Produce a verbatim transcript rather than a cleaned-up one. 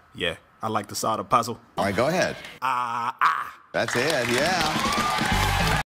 Yeah, I like to solve the puzzle. All right, go ahead. Ah, ah. That's it, yeah.